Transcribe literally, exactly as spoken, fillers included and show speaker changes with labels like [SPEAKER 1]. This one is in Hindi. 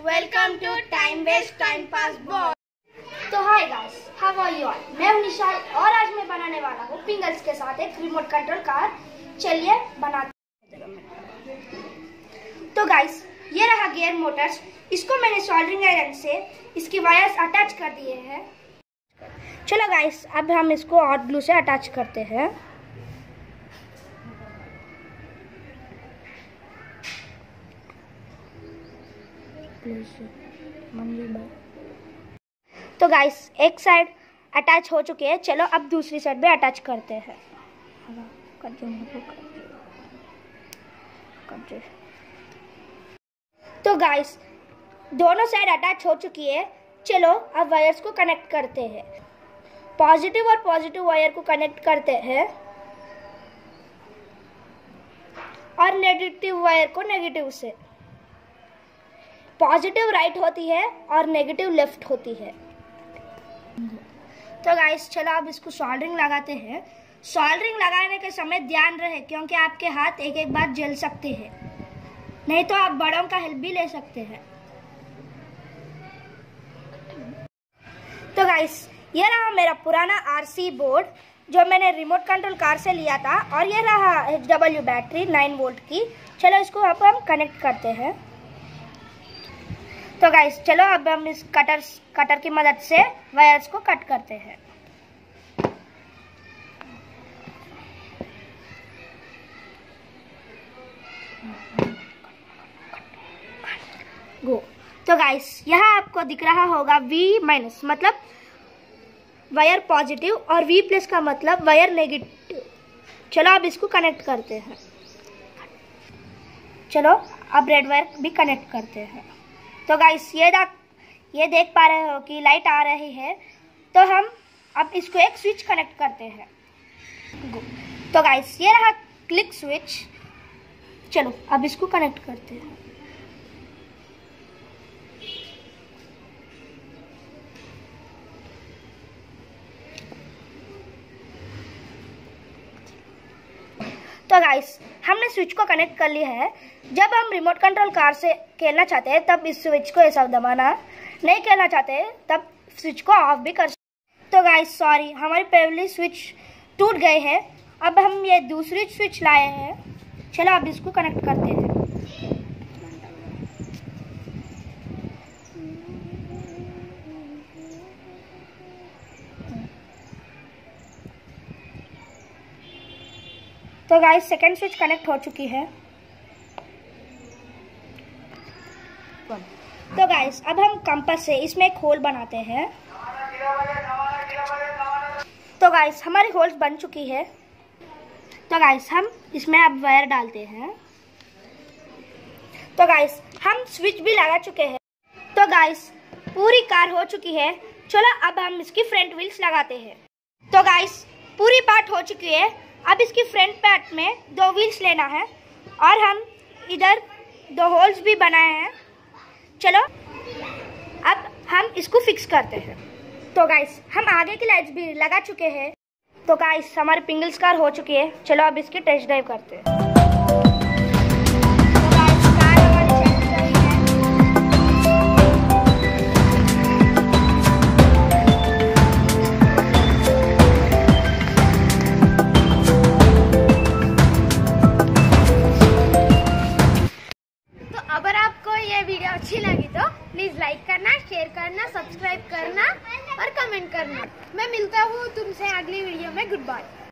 [SPEAKER 1] Welcome to time waste time pass boy. तो hi guys, how are you all? मैं हूं निशाल और आज मैं बनाने वाला हूं पिंगल्स के साथ एक रिमोट कंट्रोल कार। चलिए बनाते हैं। तो गाइस, ये रहा गियर मोटर्स। इसको मैंने सोल्डरिंग आयरन से इसकी वायर्स अटैच कर दिए हैं। चलो गाइस, अब हम इसको हॉट ग्लू से अटैच करते हैं। तो गाइस, एक साइड अटैच हो चुके हैं। चलो अब दूसरी साइड भी अटैच करते हैं। तो गाइस, दोनों साइड अटैच हो चुकी है। चलो अब वायर्स को कनेक्ट करते हैं। पॉजिटिव और पॉजिटिव वायर को कनेक्ट करते हैं और नेगेटिव वायर को नेगेटिव से। पॉजिटिव राइट होती है और नेगेटिव लेफ्ट होती है। तो गाइस, चलो अब इसको सोल्डरिंग लगाते हैं। सोल्डरिंग लगाने के समय ध्यान रहे क्योंकि आपके हाथ एक एक बार जल सकते हैं, नहीं तो आप बड़ों का हेल्प भी ले सकते हैं। तो गाइस, ये रहा मेरा पुराना आरसी बोर्ड जो मैंने रिमोट कंट्रोल कार से लिया था, और ये रहा H W battery nine volt की। चलो इसको अब हम कनेक्ट करते हैं। तो गाइस, चलो अब हम इस कटर कटर की मदद से वायर्स को कट करते हैं। गो। तो गाइस, यहाँ आपको दिख रहा होगा V माइनस मतलब वायर पॉजिटिव और V प्लस का मतलब वायर नेगेटिव। चलो अब इसको कनेक्ट करते हैं। चलो अब रेड वायर भी कनेक्ट करते हैं। तो गाइस, ये ये देख पा रहे हो कि लाइट आ रही है। तो हम अब इसको एक स्विच कनेक्ट करते हैं। तो गाइस, ये रहा क्लिक स्विच। चलो अब इसको कनेक्ट करते हैं। तो गाइस, हमने स्विच को कनेक्ट कर लिया है। जब हम रिमोट कंट्रोल कार से खेलना चाहते हैं तब इस स्विच को ऐसा दबाना, नहीं खेलना चाहते तब स्विच को ऑफ भी कर सकते। तो गाइस, सॉरी, हमारी पहली स्विच टूट गए हैं। अब हम ये दूसरी स्विच लाए हैं। चलो अब इसको कनेक्ट करते हैं। तो गाइस, सेकेंड स्विच कनेक्ट हो चुकी है। तो गाइस, अब हम कंपास से इसमें एक होल बनाते हैं। तो गाइस, हमारी होल्स बन चुकी है। तो गाइस, हम इसमें अब वायर डालते हैं। तो गाइस, हम स्विच भी लगा चुके हैं। तो गाइस, पूरी कार हो चुकी है। चलो अब हम इसकी फ्रंट व्हील्स लगाते हैं। तो गाइस, पूरी पार्ट हो चुकी है। अब इसकी फ्रंट पार्ट में दो व्हील्स लेना है और हम इधर दो होल्स भी बनाए हैं। चलो अब हम इसको फिक्स करते हैं। तो गाइस, हम आगे की लाइट्स भी लगा चुके हैं। तो गाइस, हमारी पिंगल्स कार हो चुकी है। चलो अब इसकी टेस्ट ड्राइव करते हैं।
[SPEAKER 2] वीडियो अच्छी लगी तो प्लीज लाइक करना, शेयर करना, सब्सक्राइब करना और कमेंट करना। मैं मिलता हूँ तुमसे अगली वीडियो में। Good bye.